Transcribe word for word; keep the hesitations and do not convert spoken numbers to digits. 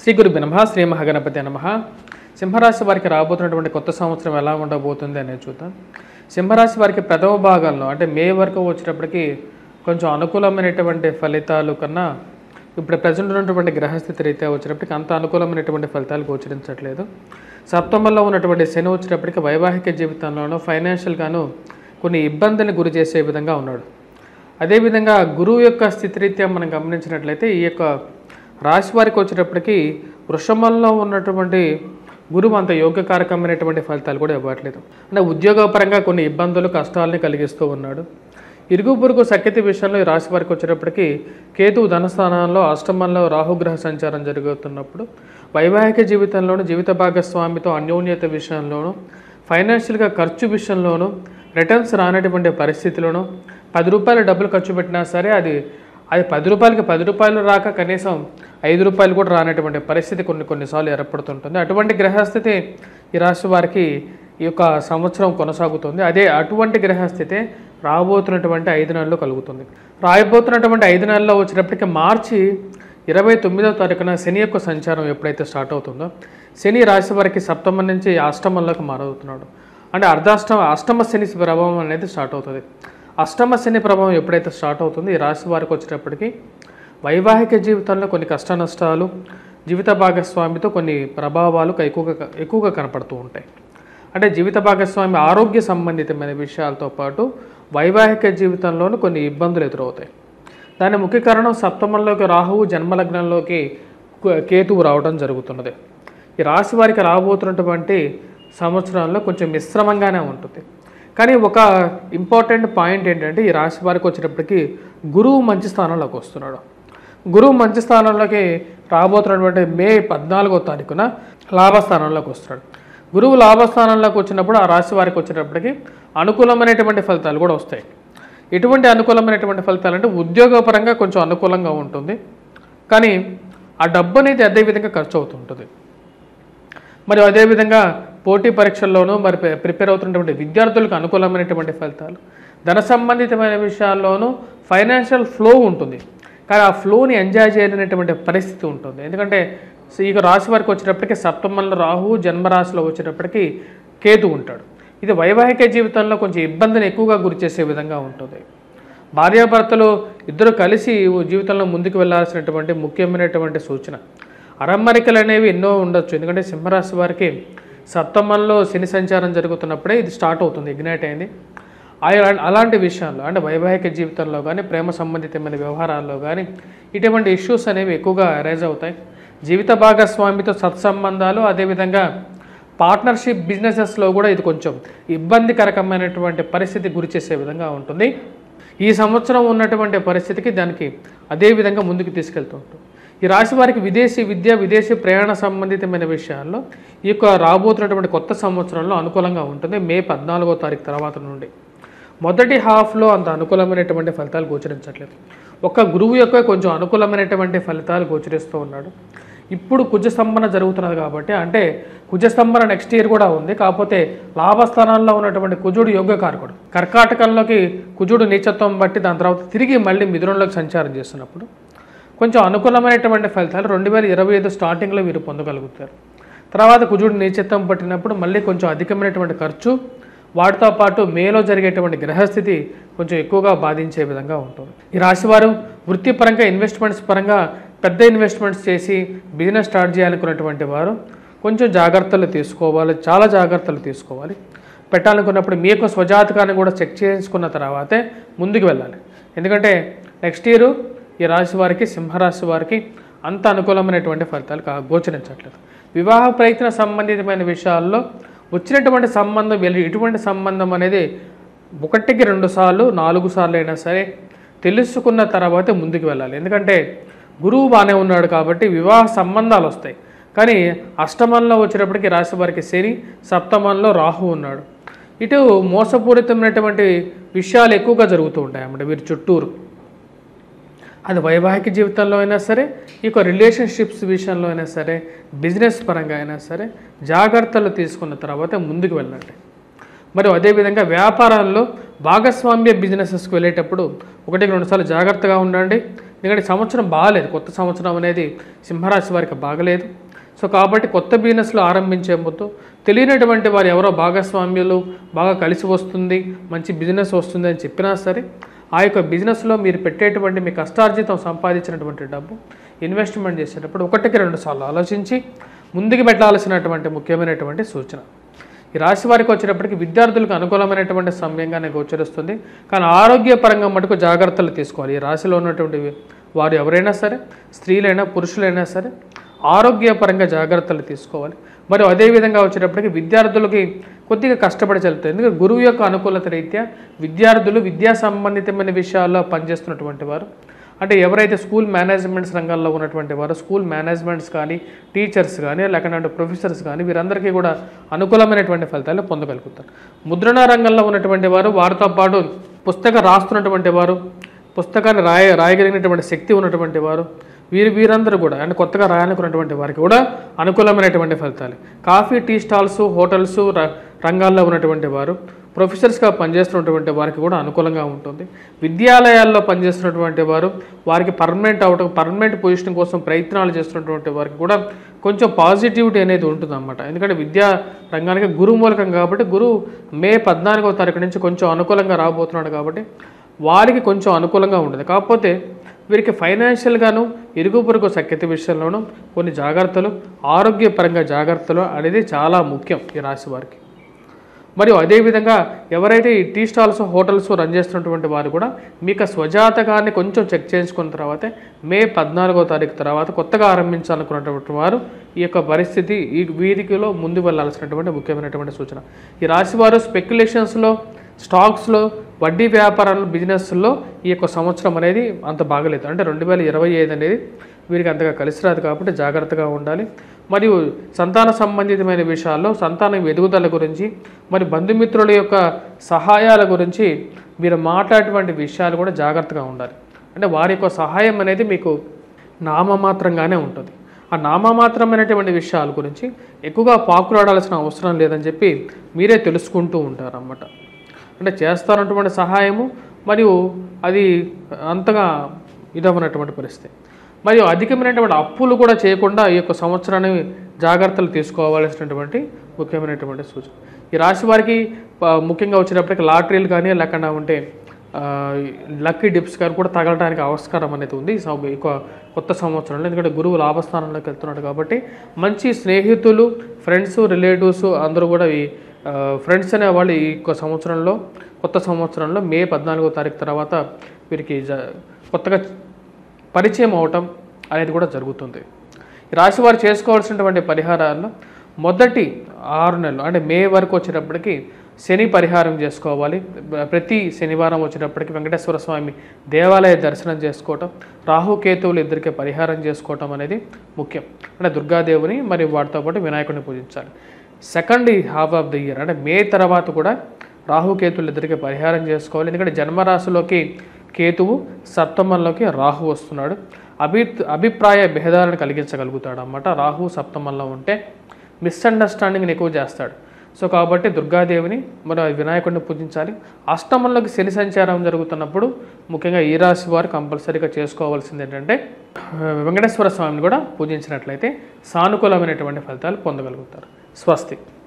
శ్రీ గురుభ్యో నమః. శ్రీ మహాగణపతి నమః. సింహరాశి వారికి రాబోతున్నటువంటి కొత్త సంవత్సరం ఎలా ఉండబోతుంది అనేది చూద్దాం. సింహరాశి వారికి ప్రథమ భాగంలో అంటే మే వరకు వచ్చేటప్పటికి కొంచెం అనుకూలమైనటువంటి ఫలితాలు కన్నా ఇప్పుడు ప్రజెంట్ ఉన్నటువంటి గ్రహస్థితి రీత్యా వచ్చేటప్పటికి అంత అనుకూలమైనటువంటి ఫలితాలు గోచరించట్లేదు. సప్తమంలో ఉన్నటువంటి శని వచ్చేటప్పటికి వైవాహిక జీవితంలోనూ ఫైనాన్షియల్గాను కొన్ని ఇబ్బందులను గురి చేసే విధంగా ఉన్నాడు. అదేవిధంగా గురువు యొక్క స్థితిరీత్యా మనం గమనించినట్లయితే ఈ యొక్క రాశి వారికి వచ్చేటప్పటికి వృషభంలో ఉన్నటువంటి గురువు అంత యోగ్యకారకమైనటువంటి ఫలితాలు కూడా ఇవ్వట్లేదు. అంటే ఉద్యోగపరంగా కొన్ని ఇబ్బందులు కష్టాలని కలిగిస్తూ ఉన్నాడు. ఇరుగు పొరుగు సఖ్యత విషయంలో ఈ రాశి వారికి వచ్చేటప్పటికి కేతువు ధనస్థానంలో అష్టమంలో రాహుగ్రహ సంచారం జరుగుతున్నప్పుడు వైవాహిక జీవితంలోనూ జీవిత భాగస్వామితో అన్యోన్యత విషయంలోనూ ఫైనాన్షియల్గా ఖర్చు విషయంలోనూ రిటర్న్స్ రానటువంటి పరిస్థితిలోనూ పది రూపాయలు డబ్బులు ఖర్చు పెట్టినా సరే అది అది పది రూపాయలకి పది రూపాయలు రాక కనీసం ఐదు రూపాయలు కూడా రానటువంటి పరిస్థితి కొన్ని కొన్నిసార్లు ఏర్పడుతుంటుంది. అటువంటి గ్రహస్థితి ఈ రాశి వారికి ఈ యొక్క సంవత్సరం కొనసాగుతుంది. అదే అటువంటి గ్రహస్థితి రాబోతున్నటువంటి ఐదు నెలల్లో కలుగుతుంది. రాబోతున్నటువంటి ఐదు నెలల్లో వచ్చేటప్పటికి మార్చి ఇరవై తొమ్మిదవ తారీఖున శని యొక్క సంచారం ఎప్పుడైతే స్టార్ట్ అవుతుందో శని రాశి వారికి సప్తమం నుంచి అష్టమంలోకి మారవుతున్నాడు. అంటే అర్ధాష్టమ అష్టమ శని ప్రభావం అనేది స్టార్ట్ అవుతుంది. అష్టమ శని ప్రభావం ఎప్పుడైతే స్టార్ట్ అవుతుందో ఈ రాశి వారికి వచ్చేటప్పటికి వైవాహిక జీవితంలో కొన్ని కష్ట నష్టాలు జీవిత భాగస్వామితో కొన్ని ప్రభావాలు ఎక్కువగా ఎక్కువగా కనపడుతూ ఉంటాయి. అంటే జీవిత భాగస్వామి ఆరోగ్య సంబంధితమైన విషయాలతో పాటు వైవాహిక జీవితంలోనూ కొన్ని ఇబ్బందులు ఎదురవుతాయి. దాని ముఖ్య కారణం సప్తమంలోకి రాహువు జన్మలగ్నంలోకి కేతువు రావడం జరుగుతున్నది. ఈ రాశి వారికి రాబోతున్నటువంటి సంవత్సరంలో కొంచెం మిశ్రమంగానే ఉంటుంది. కానీ ఒక ఇంపార్టెంట్ పాయింట్ ఏంటంటే ఈ రాశి వారికి వచ్చేటప్పటికి గురువు మంచి స్థానంలోకి వస్తున్నాడు. గురువు మంచి స్థానంలోకి రాబోతున్నటువంటి మే పద్నాలుగో తారీఖున లాభస్థానంలోకి వస్తున్నాడు. గురువు లాభస్థానంలోకి వచ్చినప్పుడు ఆ రాశి వారికి వచ్చేటప్పటికి అనుకూలమైనటువంటి ఫలితాలు కూడా వస్తాయి. ఎటువంటి అనుకూలమైనటువంటి ఫలితాలు అంటే ఉద్యోగపరంగా కొంచెం అనుకూలంగా ఉంటుంది. కానీ ఆ డబ్బు అనేది అదేవిధంగా ఖర్చు అవుతుంటుంది. మరియు అదేవిధంగా పోటీ పరీక్షల్లోనూ మరి ప్రిపేర్ అవుతున్నటువంటి విద్యార్థులకు అనుకూలమైనటువంటి ఫలితాలు, ధన సంబంధితమైన విషయాల్లోనూ ఫైనాన్షియల్ ఫ్లో ఉంటుంది. కానీ ఆ ఫ్లోని ఎంజాయ్ చేయలేనటువంటి పరిస్థితి ఉంటుంది. ఎందుకంటే ఈ రాశి వారికి వచ్చేటప్పటికి సప్తమంలో రాహు జన్మరాశిలో వచ్చేటప్పటికి కేతు ఉంటాడు. ఇది వైవాహిక జీవితంలో కొంచెం ఇబ్బందిని ఎక్కువగా గురి చేసే విధంగా ఉంటుంది. భార్యాభర్తలు ఇద్దరు కలిసి జీవితంలో ముందుకు వెళ్ళాల్సినటువంటి ముఖ్యమైనటువంటి సూచన. అరమరికలు అనేవి ఎన్నో ఉండొచ్చు. ఎందుకంటే సింహరాశి వారికి సప్తమంలో శని సంచారం జరుగుతున్నప్పుడే ఇది స్టార్ట్ అవుతుంది, ఇగ్నైట్ అయింది. అలాంటి విషయాల్లో అంటే వైవాహిక జీవితంలో కానీ ప్రేమ సంబంధితమైన వ్యవహారాల్లో కానీ ఇటువంటి ఇష్యూస్ అనేవి ఎక్కువగా అరైజ్ అవుతాయి. జీవిత భాగస్వామితో సత్సంబంధాలు అదేవిధంగా పార్ట్నర్షిప్ బిజినెసెస్లో కూడా ఇది కొంచెం ఇబ్బందికరకమైనటువంటి పరిస్థితి గురి చేసే విధంగా ఉంటుంది. ఈ సంవత్సరం ఉన్నటువంటి పరిస్థితికి దానికి అదేవిధంగా ముందుకు తీసుకెళ్తూ ఉంటుంది. ఈ రాశి వారికి విదేశీ విద్య విదేశీ ప్రయాణ సంబంధితమైన విషయాల్లో ఈ యొక్క రాబోతున్నటువంటి కొత్త సంవత్సరంలో అనుకూలంగా ఉంటుంది. మే పద్నాలుగో తారీఖు తర్వాత నుండి మొదటి హాఫ్లో అంత అనుకూలమైనటువంటి ఫలితాలు గోచరించట్లేదు. ఒక్క గురువు యొక్క కొంచెం అనుకూలమైనటువంటి ఫలితాలు గోచరిస్తూ ఉన్నాడు. ఇప్పుడు కుజస్తంభన జరుగుతున్నది కాబట్టి అంటే కుజస్తంభన నెక్స్ట్ ఇయర్ కూడా ఉంది. కాకపోతే లాభస్థానాల్లో ఉన్నటువంటి కుజుడు యోగకారకుడు కర్కాటకంలోకి కుజుడు నీచత్వం బట్టి దాని తర్వాత తిరిగి మళ్ళీ మిథునంలోకి సంచారం చేస్తున్నప్పుడు కొంచెం అనుకూలమైనటువంటి ఫలితాలు రెండు వేల ఇరవై ఐదు స్టార్టింగ్లో వీరు పొందగలుగుతారు. తర్వాత కుజుడు నీచత్వం పట్టినప్పుడు మళ్ళీ కొంచెం అధికమైనటువంటి ఖర్చు వాటితో పాటు మేలో జరిగేటువంటి గ్రహస్థితి కొంచెం ఎక్కువగా బాధించే విధంగా ఉంటుంది. ఈ రాశివారు వృత్తిపరంగా ఇన్వెస్ట్మెంట్స్ పరంగా పెద్ద ఇన్వెస్ట్మెంట్స్ చేసి బిజినెస్ స్టార్ట్ చేయాలనుకున్నటువంటి వారు కొంచెం జాగ్రత్తలు తీసుకోవాలి, చాలా జాగ్రత్తలు తీసుకోవాలి. పెట్టాలనుకున్నప్పుడు మీ యొక్క స్వజాతకాన్ని కూడా చెక్ చేసుకున్న తర్వాతే ముందుకు వెళ్ళాలి. ఎందుకంటే నెక్స్ట్ ఇయర్ ఈ రాశి వారికి సింహరాశి వారికి అంత అనుకూలమైనటువంటి ఫలితాలు కా గోచరించట్లేదు. వివాహ ప్రయత్న సంబంధితమైన విషయాల్లో వచ్చినటువంటి సంబంధం వెళ్ళి ఇటువంటి సంబంధం అనేది ఒకటికి రెండు సార్లు నాలుగు సార్లు అయినా సరే తెలుసుకున్న తర్వాతే ముందుకు వెళ్ళాలి. ఎందుకంటే గురువు బాగానే ఉన్నాడు కాబట్టి వివాహ సంబంధాలు వస్తాయి. కానీ అష్టమంలో వచ్చేటప్పటికి రాశి వారికి శని, సప్తమంలో రాహు ఉన్నాడు. ఇటు మోసపూరితమైనటువంటి విషయాలు ఎక్కువగా జరుగుతూ ఉంటాయి అన్నమాట వీరి చుట్టూరు. అది వైవాహిక జీవితంలో అయినా సరే ఈ యొక్క రిలేషన్షిప్స్ విషయంలో అయినా సరే బిజినెస్ పరంగా అయినా సరే జాగ్రత్తలు తీసుకున్న తర్వాత ముందుకు వెళ్ళండి. మరియు అదేవిధంగా వ్యాపారాల్లో భాగస్వామ్య బిజినెసెస్కి వెళ్ళేటప్పుడు ఒకటికి రెండుసార్లు జాగ్రత్తగా ఉండండి. ఎందుకంటే సంవత్సరం బాగాలేదు, కొత్త సంవత్సరం అనేది సింహరాశి వారికి బాగలేదు. సో కాబట్టి కొత్త బిజినెస్లు ఆరంభించే ముందు తెలియనటువంటి వారు ఎవరో భాగస్వామ్యులు బాగా కలిసి వస్తుంది, మంచి బిజినెస్ వస్తుంది అని చెప్పినా సరే ఆ యొక్క బిజినెస్లో మీరు పెట్టేటువంటి మీ కష్టార్జితం సంపాదించినటువంటి డబ్బు ఇన్వెస్ట్మెంట్ చేసేటప్పుడు ఒకటికి రెండు సార్లు ఆలోచించి ముందుకు పెట్టాల్సినటువంటి ముఖ్యమైనటువంటి సూచన. ఈ రాశి వారికి వచ్చేటప్పటికి విద్యార్థులకు అనుకూలమైనటువంటి సమయంగానే గోచరిస్తుంది. కానీ ఆరోగ్యపరంగా మటుకు జాగ్రత్తలు తీసుకోవాలి. ఈ రాశిలో ఉన్నటువంటి వారు ఎవరైనా సరే, స్త్రీలైనా పురుషులైనా సరే ఆరోగ్యపరంగా జాగ్రత్తలు తీసుకోవాలి. మరియు అదేవిధంగా వచ్చేటప్పటికి విద్యార్థులకి కొద్దిగా కష్టపడి చదువుతారు. ఎందుకంటే గురువు యొక్క అనుకూలత రీత్యా విద్యార్థులు విద్యా సంబంధితమైన విషయాల్లో పనిచేస్తున్నటువంటి వారు, అంటే ఎవరైతే స్కూల్ మేనేజ్మెంట్స్ రంగాల్లో ఉన్నటువంటి వారు, స్కూల్ మేనేజ్మెంట్స్ కానీ, టీచర్స్ కానీ, లేకపోతే ప్రొఫెసర్స్ కానీ వీరందరికీ కూడా అనుకూలమైనటువంటి ఫలితాలు పొందగలుగుతారు. ముద్రణ రంగంలో ఉన్నటువంటి వారు, వారితో పాటు పుస్తకం రాస్తున్నటువంటి వారు, పుస్తకాన్ని రాయ రాయగలిగినటువంటి శక్తి ఉన్నటువంటి వారు, వీరు వీరందరూ కూడా అంటే కొత్తగా రాయాలనుకున్నటువంటి వారికి కూడా అనుకూలమైనటువంటి ఫలితాలు. కాఫీ టీ స్టాల్స్, హోటల్స్ రంగాల్లో ఉన్నటువంటి వారు, ప్రొఫెసర్స్గా పనిచేస్తున్నటువంటి వారికి కూడా అనుకూలంగా ఉంటుంది. విద్యాలయాల్లో పనిచేస్తున్నటువంటి వారు, వారికి పర్మనెంట్ అవటం పర్మనెంట్ పొజిషన్ కోసం ప్రయత్నాలు చేస్తున్నటువంటి వారికి కూడా కొంచెం పాజిటివిటీ అనేది ఉంటుందన్నమాట. ఎందుకంటే విద్యా రంగానికి గురువు మూలకం కాబట్టి గురువు మే పద్నాలుగవ తారీఖు నుంచి కొంచెం అనుకూలంగా రాబోతున్నాడు కాబట్టి వారికి కొంచెం అనుకూలంగా ఉంటుంది. కాకపోతే వీరికి ఫైనాన్షియల్గాను, ఇరుగు పొరుగు సఖ్యత విషయంలోనూ కొన్ని జాగ్రత్తలు, ఆరోగ్యపరంగా జాగ్రత్తలు అనేది చాలా ముఖ్యం ఈ రాశి వారికి. మరియు అదేవిధంగా ఎవరైతే ఈ టీ స్టాల్స్, హోటల్స్ రన్ చేస్తున్నటువంటి వారు కూడా మీకు స్వజాతకాన్ని కొంచెం చెక్ చేసుకున్న తర్వాతే మే పద్నాలుగో తారీఖు తర్వాత కొత్తగా ఆరంభించాలనుకున్నటువంటి వారు ఈ యొక్క పరిస్థితి ఈ వీరికిలో ముందు వెళ్ళాల్సినటువంటి ముఖ్యమైనటువంటి సూచన. ఈ రాశి వారు స్పెక్యులేషన్స్లో, స్టాక్స్లో, వడ్డీ వ్యాపారాలు, బిజినెస్లో ఈ యొక్క సంవత్సరం అనేది అంత బాగలేదు. అంటే రెండు వేల ఇరవై ఐదు అనేది వీరికి అంతగా కలిసి రాదు కాబట్టి జాగ్రత్తగా ఉండాలి. మరియు సంతాన సంబంధితమైన విషయాల్లో సంతానం ఎదుగుదల గురించి, మరి బంధుమిత్రుల యొక్క సహాయాల గురించి మీరు మాట్లాడేటువంటి విషయాలు కూడా జాగ్రత్తగా ఉండాలి. అంటే వారి యొక్క సహాయం అనేది మీకు నామమాత్రంగానే ఉంటుంది. ఆ నామమాత్రమైనటువంటి విషయాల గురించి ఎక్కువగా పాకులాడాల్సిన అవసరం లేదని చెప్పి మీరే తెలుసుకుంటూ ఉంటారన్నమాట. అంటే చేస్తానటువంటి సహాయము మరియు అది అంతగా ఇదవనటువంటి పరిస్థితి. మరియు అధికమైనటువంటి అప్పులు కూడా చేయకుండా ఈ యొక్క సంవత్సరాన్ని జాగ్రత్తలు తీసుకోవాల్సినటువంటి ముఖ్యమైనటువంటి సూచన. ఈ రాశి వారికి ముఖ్యంగా వచ్చేటప్పటికి లాటరీలు కానీ లేకుండా ఉంటే లక్కీ డిప్స్ కానీ కూడా తగలడానికి ఆస్కారం అనేది ఉంది ఈ కొత్త సంవత్సరంలో. ఎందుకంటే గురువు లాభస్థానంలోకి వెళ్తున్నాడు కాబట్టి మంచి స్నేహితులు, ఫ్రెండ్స్, రిలేటివ్స్ అందరూ కూడా ఈ ఫ్రెండ్స్ అనేవాళ్ళు ఈ యొక్క సంవత్సరంలో, కొత్త సంవత్సరంలో మే పద్నాలుగో తారీఖు తర్వాత వీరికి కొత్తగా పరిచయం అవటం అనేది కూడా జరుగుతుంది. ఈ రాశి వారు చేసుకోవాల్సినటువంటి పరిహారాల్లో మొదటి ఆరు నెలలు అంటే మే వరకు వచ్చేటప్పటికి శని పరిహారం చేసుకోవాలి. ప్రతి శనివారం వచ్చేటప్పటికి వెంకటేశ్వర స్వామి దేవాలయ దర్శనం చేసుకోవటం, రాహుకేతువులు ఇద్దరికి పరిహారం చేసుకోవటం అనేది ముఖ్యం. అంటే దుర్గాదేవిని మరియు వాటితో పాటు వినాయకుడిని పూజించాలి. Second half of the year అంటే మే తర్వాత కూడా రాహుకేతువులు ఇద్దరికి పరిహారం చేసుకోవాలి. ఎందుకంటే జన్మరాశిలోకి కేతువు, సప్తమంలోకి రాహు వస్తున్నాడు. అభి అభిప్రాయ భేదాలను కలిగించగలుగుతాడు అన్నమాట. రాహు సప్తమంలో ఉంటే మిస్అండర్స్టాండింగ్ని ఎక్కువ చేస్తాడు. సో కాబట్టి దుర్గాదేవిని మరి వినాయకుడిని పూజించాలి. అష్టమంలోకి శని సంచారం జరుగుతున్నప్పుడు ముఖ్యంగా ఈ రాశి వారు కంపల్సరీగా చేసుకోవాల్సింది ఏంటంటే వెంకటేశ్వర స్వామిని కూడా పూజించినట్లయితే సానుకూలమైనటువంటి ఫలితాలు పొందగలుగుతారు. స్వస్తి.